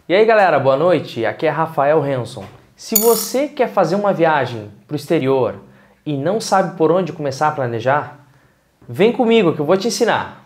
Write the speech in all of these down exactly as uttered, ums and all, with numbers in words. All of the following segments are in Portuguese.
E aí galera, boa noite, aqui é Rafael Hanson. Se você quer fazer uma viagem para o exterior e não sabe por onde começar a planejar, vem comigo que eu vou te ensinar.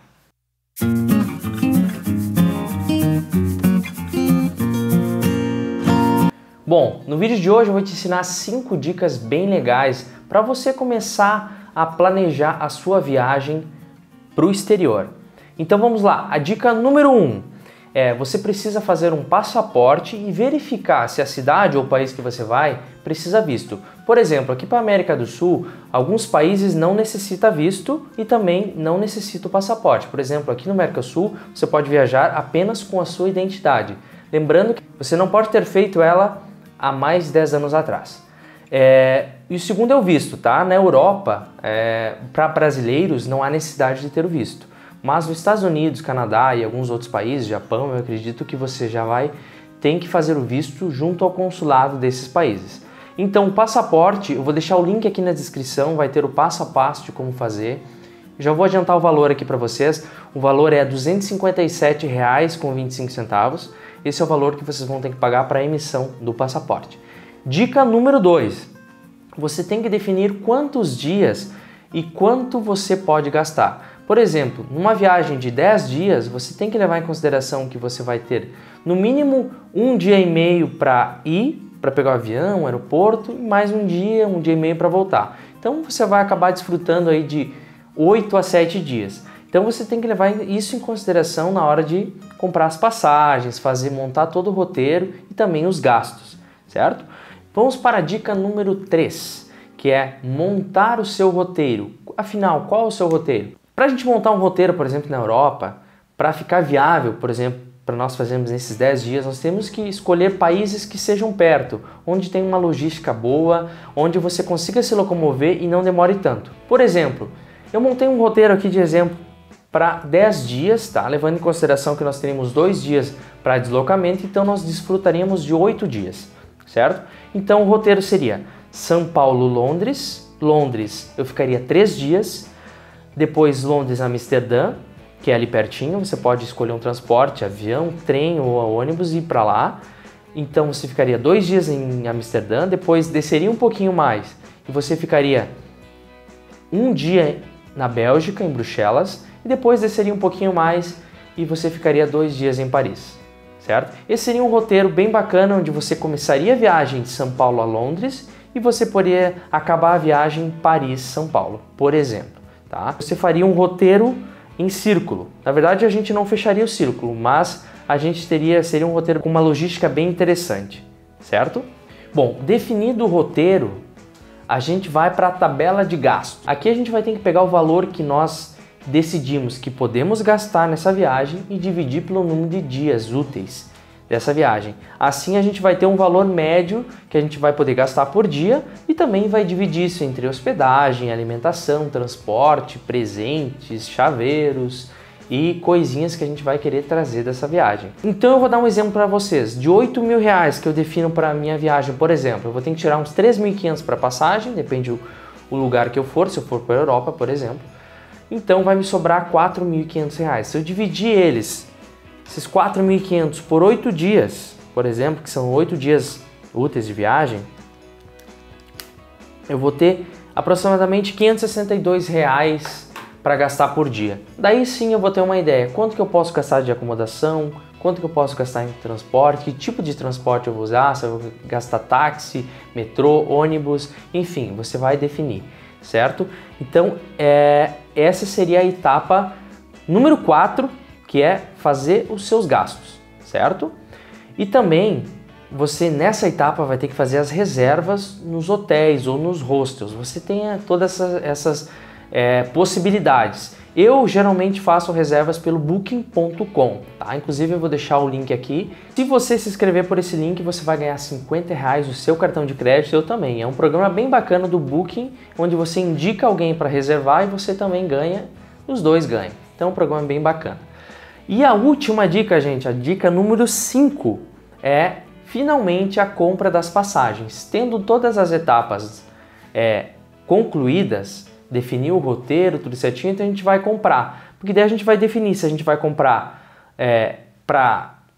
Bom, no vídeo de hoje eu vou te ensinar cinco dicas bem legais para você começar a planejar a sua viagem para o exterior. Então vamos lá, a dica número um. É, você precisa fazer um passaporte e verificar se a cidade ou o país que você vai precisa visto. Por exemplo, aqui para a América do Sul, alguns países não necessitam visto e também não necessitam passaporte. Por exemplo, aqui no Mercosul, você pode viajar apenas com a sua identidade. Lembrando que você não pode ter feito ela há mais de dez anos atrás. É, e o segundo é o visto, tá? Na Europa, é, para brasileiros, não há necessidade de ter o visto. Mas nos Estados Unidos, Canadá e alguns outros países, Japão, eu acredito que você já vai ter que fazer o visto junto ao consulado desses países. Então, o passaporte, eu vou deixar o link aqui na descrição, vai ter o passo a passo de como fazer. Já vou adiantar o valor aqui para vocês. O valor é duzentos e cinquenta e sete reais e vinte e cinco centavos. Esse é o valor que vocês vão ter que pagar para a emissão do passaporte. Dica número dois. Você tem que definir quantos dias e quanto você pode gastar. Por exemplo, numa viagem de dez dias, você tem que levar em consideração que você vai ter no mínimo um dia e meio para ir, para pegar o avião, o aeroporto, e mais um dia, um dia e meio para voltar. Então você vai acabar desfrutando aí de oito a sete dias. Então você tem que levar isso em consideração na hora de comprar as passagens, fazer, montar todo o roteiro e também os gastos, certo? Vamos para a dica número três, que é montar o seu roteiro. Afinal, qual é o seu roteiro? Para a gente montar um roteiro, por exemplo, na Europa, para ficar viável, por exemplo, para nós fazermos nesses dez dias, nós temos que escolher países que sejam perto, onde tem uma logística boa, onde você consiga se locomover e não demore tanto. Por exemplo, eu montei um roteiro aqui de exemplo para dez dias, tá? Levando em consideração que nós teríamos dois dias para deslocamento, então nós desfrutaríamos de oito dias, certo? Então o roteiro seria São Paulo, Londres, Londres eu ficaria três dias, depois Londres, Amsterdã, que é ali pertinho, você pode escolher um transporte, avião, trem ou ônibus e ir para lá. Então você ficaria dois dias em Amsterdã, depois desceria um pouquinho mais e você ficaria um dia na Bélgica, em Bruxelas, e depois desceria um pouquinho mais e você ficaria dois dias em Paris, certo? Esse seria um roteiro bem bacana, onde você começaria a viagem de São Paulo a Londres e você poderia acabar a viagem em Paris, São Paulo, por exemplo. Tá? Você faria um roteiro em círculo. Na verdade, a gente não fecharia o círculo, mas a gente teria seria um roteiro com uma logística bem interessante, certo? Bom, definido o roteiro, a gente vai para a tabela de gastos. Aqui a gente vai ter que pegar o valor que nós decidimos que podemos gastar nessa viagem e dividir pelo número de dias úteis dessa viagem. Assim a gente vai ter um valor médio que a gente vai poder gastar por dia e também vai dividir isso entre hospedagem, alimentação, transporte, presentes, chaveiros e coisinhas que a gente vai querer trazer dessa viagem. Então eu vou dar um exemplo para vocês. De oito mil reais que eu defino para a minha viagem, por exemplo, eu vou ter que tirar uns três mil e quinhentos para passagem, depende do o lugar que eu for, se eu for para a Europa, por exemplo. Então vai me sobrar quatro mil e quinhentos reais. Se eu dividir eles esses quatro mil e quinhentos por oito dias, por exemplo, que são oito dias úteis de viagem, eu vou ter aproximadamente quinhentos e sessenta e dois reais para gastar por dia. Daí sim eu vou ter uma ideia, quanto que eu posso gastar de acomodação, quanto que eu posso gastar em transporte, que tipo de transporte eu vou usar, se eu vou gastar táxi, metrô, ônibus, enfim, você vai definir, certo? Então, é, essa seria a etapa número quatro, que é fazer os seus gastos, certo? E também você nessa etapa vai ter que fazer as reservas nos hotéis ou nos hostels. Você tem todas essas, essas é, possibilidades. Eu geralmente faço reservas pelo booking ponto com, tá? Inclusive eu vou deixar o link aqui. Se você se inscrever por esse link, você vai ganhar cinquenta reais do seu cartão de crédito, eu também. É um programa bem bacana do Booking, onde você indica alguém para reservar e você também ganha, os dois ganham. Então é um programa bem bacana. E a última dica, gente, a dica número cinco é finalmente a compra das passagens. Tendo todas as etapas é, concluídas, definir o roteiro, tudo certinho, então a gente vai comprar. Porque daí a gente vai definir se a gente vai comprar é, para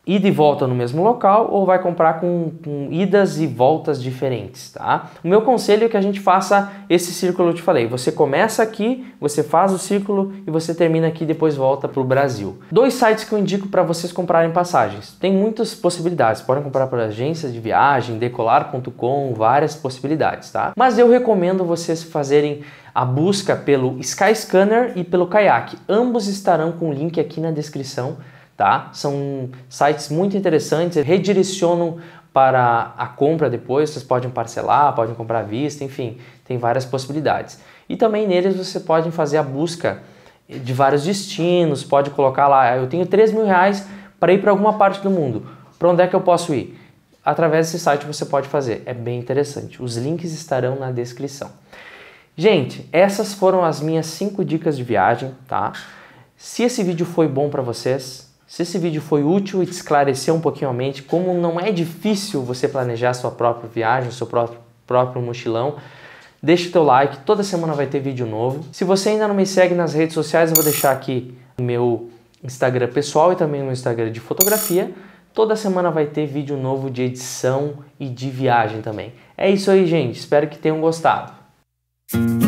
ida e volta no mesmo local ou vai comprar com, com idas e voltas diferentes, tá? O meu conselho é que a gente faça esse círculo que eu te falei. Você começa aqui, você faz o círculo e você termina aqui e depois volta para o Brasil. Dois sites que eu indico para vocês comprarem passagens. Tem muitas possibilidades. Podem comprar por agências de viagem, decolar ponto com, várias possibilidades, tá? Mas eu recomendo vocês fazerem a busca pelo Skyscanner e pelo Kayak. Ambos estarão com o link aqui na descrição. Tá? São sites muito interessantes, redirecionam para a compra depois, vocês podem parcelar, podem comprar à vista, enfim, tem várias possibilidades. E também neles você pode fazer a busca de vários destinos, pode colocar lá, eu tenho três mil reais para ir para alguma parte do mundo, para onde é que eu posso ir? Através desse site você pode fazer, é bem interessante, os links estarão na descrição. Gente, essas foram as minhas cinco dicas de viagem, tá? Se esse vídeo foi bom para vocês, se esse vídeo foi útil e te esclareceu um pouquinho a mente, como não é difícil você planejar a sua própria viagem, o seu próprio, próprio mochilão, deixa o teu like, toda semana vai ter vídeo novo. Se você ainda não me segue nas redes sociais, eu vou deixar aqui o meu Instagram pessoal e também o meu Instagram de fotografia. Toda semana vai ter vídeo novo de edição e de viagem também. É isso aí, gente. Espero que tenham gostado.